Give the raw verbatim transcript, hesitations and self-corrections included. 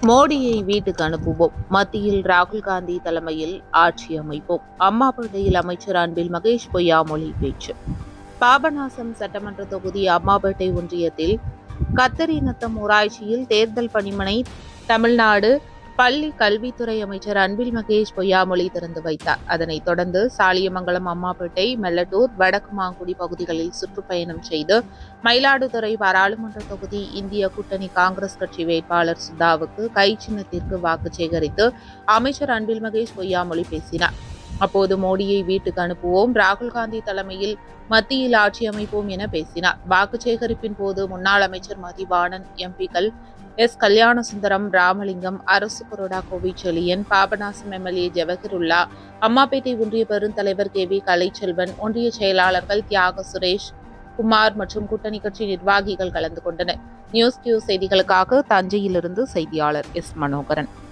மோடியை வீட்டுக்கு அனுப்புவோம், மத்தியில் ராகுல் காந்தி தலைமையில் ஆட்சி அமைப்போம். அம்மாபேட்டையில் அமைச்சர் அன்பில் மகேஷ் பொய்யாமொழி பேச்சு. பாபநாசம் சட்டமன்ற தொகுதி அம்மாபேட்டை ஒன்றியத்தில் கத்தரிநத்தம் ஊராட்சியில் தேர்தல் பணிமனை தமிழ்நாடு பள்ளி கல்வித்துறை அமைச்சர் அன்பில் மகேஷ் பொய்யாமொழி திறந்து வைத்தார். அதனைத் தொடர்ந்து சாலியமங்கலம், அம்மாபேட்டை, மெல்லட்டூர், வடக்கு மாங்குடி பகுதிகளில் சுற்றுப்பயணம் செய்து மயிலாடுதுறை பாராளுமன்ற தொகுதி இந்திய கூட்டணி காங்கிரஸ் கட்சி வேட்பாளர் சுதாவுக்கு கை சின்னத்திற்கு வாக்கு சேகரித்து அமைச்சர் அன்பில் மகேஷ் பொய்யாமொழி பேசினார். அப்போது மோடியை வீட்டுக்கு அனுப்புவோம், ராகுல் காந்தி தலைமையில் மத்தியில் ஆட்சி அமைப்போம் என பேசினார். வாக்கு சேகரிப்பின் போது முன்னாள் அமைச்சர் மதிவாணன், எம்பிக்கள் எஸ் கல்யாணசுந்தரம், ராமலிங்கம், அரசு கொறடா கோவிச்செழியன், பாபநாசம் எம்எல்ஏ ஜவஹருல்லா, அம்மாபேட்டை ஒன்றிய பெருந்தலைவர் கே வி கலைச்செல்வன், ஒன்றிய செயலாளர்கள் தியாக சுரேஷ் குமார் மற்றும் கூட்டணி கட்சி நிர்வாகிகள் கலந்து கொண்டனர். நியூஸ் கியூ செய்திகளுக்காக தஞ்சையிலிருந்து செய்தியாளர் எஸ் மனோகரன்.